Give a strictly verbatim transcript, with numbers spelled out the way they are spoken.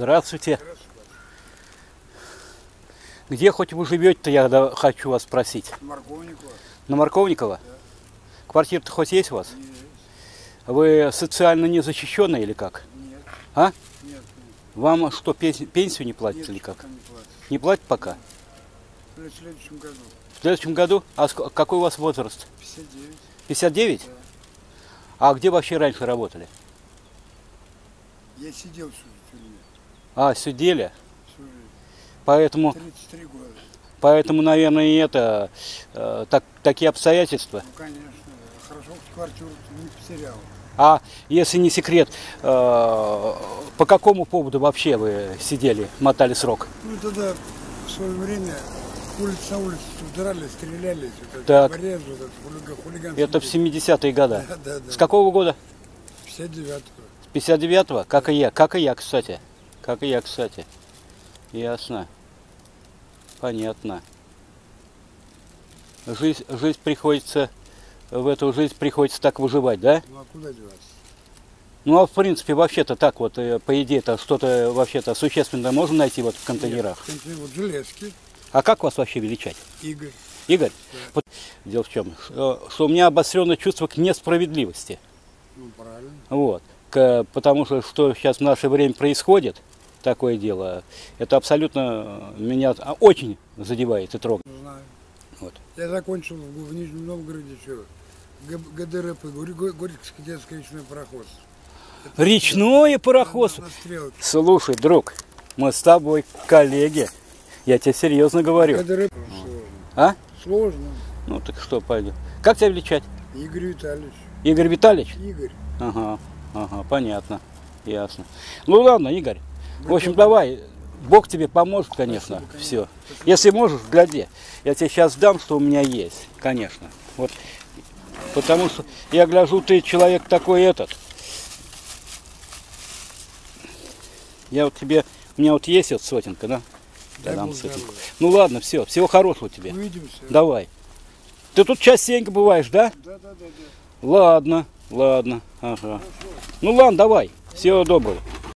Здравствуйте. Где хоть вы живете-то, я да, хочу вас спросить. Морковникова. На Морковникова? Да. Квартира-то хоть есть у вас? Есть. Вы социально незащищенные или как? Нет. А? Нет. Нет. Вам что, пенсию не платят или как? Не платят. Не платят пока? В следующем году. В следующем году? А какой у вас возраст? пятьдесят девять. пятьдесят девять? Да. А где вообще раньше работали? Я сидел всю тюрьме. А, сидели? Всю жизнь. Поэтому, тридцать три года. поэтому, наверное, и это, э, так, такие обстоятельства. Ну, конечно. Да. Хорошо, что квартиру не потерял. А если не секрет, э, по какому поводу вообще вы сидели, мотали срок? Ну, тогда в свое время улица на улицу драли, стрелялись. Вот Так. борец, вот этот хулиган, хулиган. Это в семидесятые годы. Да, да, да. С какого года? пятьдесят девятого. С пятьдесят девятого? Как и я. Как и я, кстати. Как и я, кстати. Ясно. Понятно. Жизнь, жизнь приходится, в эту жизнь приходится так выживать, да? Ну, а куда деваться? Ну, а в принципе, вообще-то так вот, э, по идее-то, что-то вообще-то существенное можно найти вот в контейнерах? Нет, контейнер, вот железки. А как вас вообще величать? Игорь. Игорь? Да. Вот дело в чем, что, что у меня обостренное чувство к несправедливости. Ну, правильно. Вот. К, потому что, что сейчас в наше время происходит, такое дело, это абсолютно меня очень задевает и трогает. Знаю. Вот. Я закончил в, в Нижнем Новгороде что? ГДРП, Горьковский детский речной пароходство. Это Речное пароходство? На, на стрелке. Слушай, друг, мы с тобой коллеги. Я тебе серьезно говорю. ГДРП сложно. А? Сложно. Ну так что, пойдем. Как тебя величать? Игорь Витальевич. Игорь Витальевич? Игорь. Ага, ага, понятно. Ясно. Ну ладно, Игорь. В общем, давай. Бог тебе поможет, конечно. Спасибо, конечно. Все. Если можешь, гляди. Я тебе сейчас дам, что у меня есть. Конечно. Вот. Потому что я гляжу, ты человек такой этот. Я вот тебе. У меня вот есть вот сотенка, да? Дай Дам Бог сотенку. здоровья. Ну ладно, все. Всего хорошего тебе. Увидимся. Давай. Ты тут частенько бываешь, да? Да, да, да, да. Ладно, ладно. Ага. Ну ладно, давай. Всего доброго.